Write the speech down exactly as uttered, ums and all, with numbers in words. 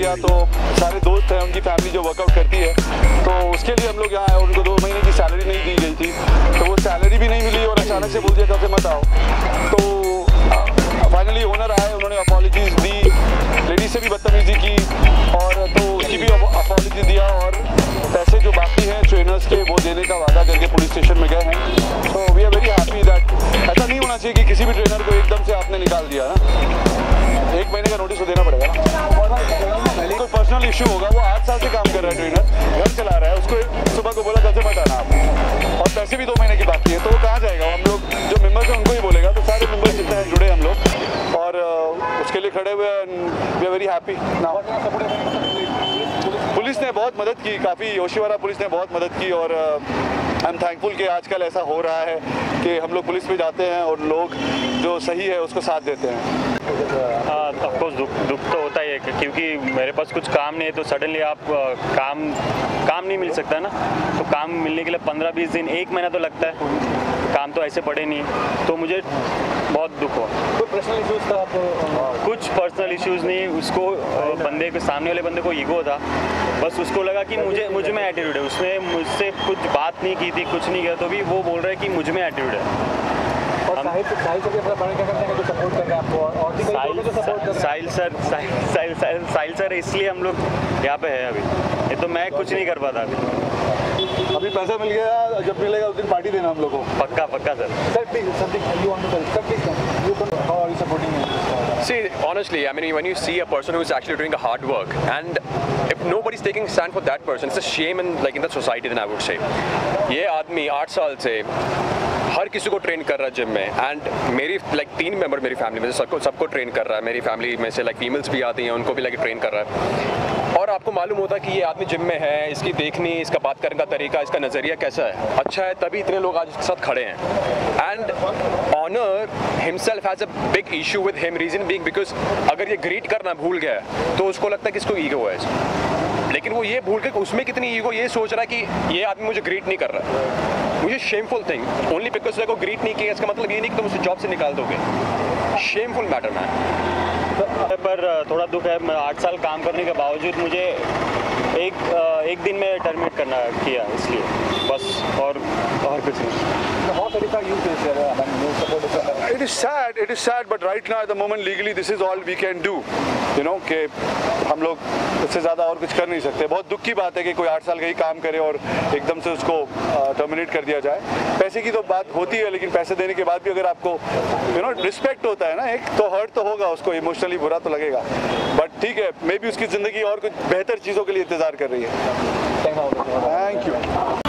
किया तो सारे दोस्त हैं, उनकी फैमिली जो वर्कआउट करती है, तो उसके लिए हम लोग यहाँ आए। उनको दो महीने की सैलरी नहीं दी गई थी, तो वो सैलरी भी नहीं मिली और अचानक से बोल दिया कब से मत आओ। तो फाइनली ओनर आए, उन्होंने अपॉलॉजीज दी, लेडीज से भी बदतमीजी की और तो उसकी भी अपॉलॉजी दिया और पैसे जो बाकी हैं ट्रेनर्स के वो देने का वादा करके पुलिस स्टेशन में गए हैं। तो we are very happy that ऐसा नहीं होना चाहिए कि किसी भी ट्रेनर को एकदम से आपने निकाल दिया ना, एक महीने का नोटिस तो देना पड़ेगा ना। कोई पर्सनल इशू होगा, वो आठ साल से काम कर रहा है, ट्रेनर घर चला रहा है, उसको सुबह को बोला कल से मत आना आप, और पैसे भी दो महीने की बाकी है, तो वो कहाँ जाएगा? हम लोग जो मेंबर्स हैं उनको ही बोलेगा, तो सारे मेंबर्स जितने हैं जुड़े हम लोग और उसके लिए खड़े हुए हैं। We are very happy. Police ने बहुत मदद की, काफ़ी योशीवारा पुलिस ने बहुत मदद की और आई एम थैंकफुल कि आजकल ऐसा हो रहा है कि हम लोग पुलिस पे जाते हैं और लोग जो सही है उसको साथ देते हैं। ऑफकोर्स दुख दुख तो होता ही है क्योंकि मेरे पास कुछ काम नहीं है, तो सडनली आप काम काम नहीं मिल सकता ना, तो काम मिलने के लिए पंद्रह बीस दिन एक महीना तो लगता है, काम तो ऐसे पड़े नहीं, तो मुझे बहुत दुख हुआ। कोई पर्सनल इश्यूज था आप? कुछ पर्सनल इश्यूज नहीं, उसको बंदे के सामने वाले बंदे को ईगो था, बस उसको लगा कि मुझे मुझे में एटीट्यूड है, उसने मुझसे कुछ बात नहीं की थी, कुछ नहीं किया, तो भी वो बोल रहा है कि मुझ में एटीट्यूड है। और साहिल साहिल से भी अपना बड़े क्या करते हैं, तो सपोर्ट कर रहे हैं आपको और भी साहिल तो सपोर्ट कर रहे हैं। साहिल सर साहिल साहिल साहिल सर इसलिए हम लोग यहाँ पे है अभी, ये तो मैं कुछ नहीं कर पाता अभी। अभी पैसा मिल गया, जब मिलेगा उस दिन पार्टी देना हम लोग को। पक्का पक्का sir. Sir, please, something you want to tell. Sir, please, you can, how are you supporting him? See, honestly, I mean, when you see a person who is actually doing a hard work, and if nobody's taking a stand for that person, it's a shame in like in the society. Then I would say, ये आदमी आठ साल से हर किसी को train कर रहा है जिम में, एंड मेरी लाइक like, तीन मेंबर मेरी फैमिली में से सबको सबको ट्रेन कर रहा है। मेरी फैमिली में से लाइक like, फीमेल्स भी आती हैं, उनको भी लाइक like, ट्रेन कर रहा है। और आपको मालूम होता है कि ये आदमी जिम में है, इसकी देखनी, इसका बात करने का तरीका, इसका नज़रिया कैसा है, अच्छा है, तभी इतने लोग आज इसके साथ खड़े हैं। And honour himself has a big issue with him, reason being because अगर ये ग्रीट करना भूल गया है तो उसको लगता है कि इसको ईगो है, लेकिन वो ये भूल के उसमें कितनी ईगो, ये सोच रहा है कि ये आदमी मुझे ग्रीट नहीं कर रहा है। मुझे शेमफुल थिंग ओनली बिकॉज को ग्रीट नहीं किया, इसका मतलब ये नहीं कि तुम उसे जॉब से निकाल दोगे। Shameful matter man. पर थोड़ा दुख है, मैं आठ साल काम करने के बावजूद मुझे एक एक दिन में टर्मिनेट करना किया, इसलिए बस, और और कुछ नहीं। It is sad, it is sad, but right now at the moment legally this is all we can do, you know, कि हम लोग इससे ज़्यादा और कुछ कर नहीं सकते। बहुत दुख की बात है कि कोई आठ साल का ही काम करे और एकदम से उसको टर्मिनेट कर दिया जाए। पैसे की तो बात होती है, लेकिन पैसे देने के बाद भी अगर आपको यू नो रिस्पेक्ट होता है ना, एक तो हर्ट तो होगा, उसको इमोशनली बुरा तो लगेगा, बट ठीक है, मे बी उसकी ज़िंदगी और कुछ बेहतर चीज़ों के लिए इंतज़ार कर रही है। Thank you.